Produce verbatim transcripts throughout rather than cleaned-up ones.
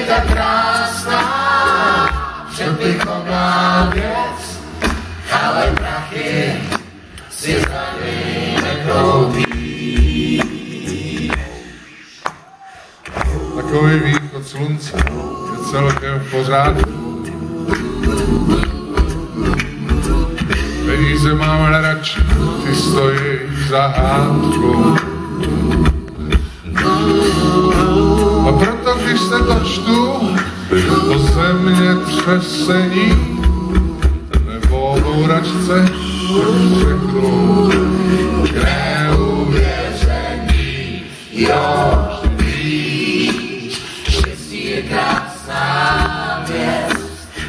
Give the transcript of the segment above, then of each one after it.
tak krásná, přepichovaná věc, ale prachy si za něj nekoupí. Takový východ slunce je celkem v pořádku. Peníze mám radši, ty stojí za hádkou. A proto, když se dočtu o zemětřesení nebo o bouračce, řeknu neuvěření, jo, víš, štěstí je krásná věc.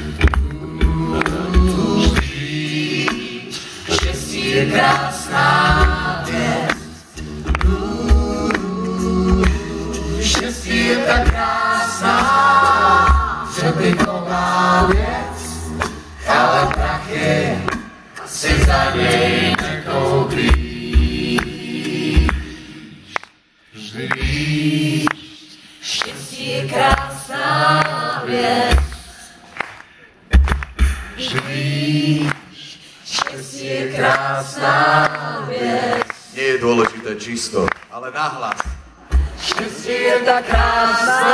Štěstí je krásná věc. Štěstí je tak krásná, přepichovaná věc, ale prachy si za něj nekoupí. Vždy víš, štěstí je krásná věc. Vždy víš, štěstí je krásná věc. Nie je dôležité číslo, ale nahlas. Štěstí je tak krásná,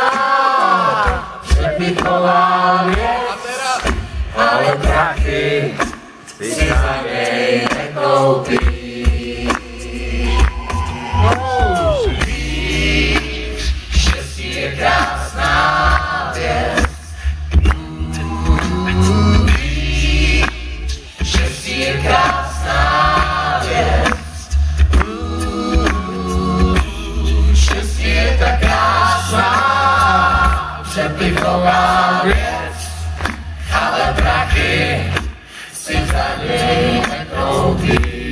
přepichovaná věc, ale prachy si za něj nekoupí. Víš, štěstí je krásná věc. Víš, štěstí je krásná věc. Štěstí je tak krásná, přepichovaná věc, ale prachy si za něj nekoupí.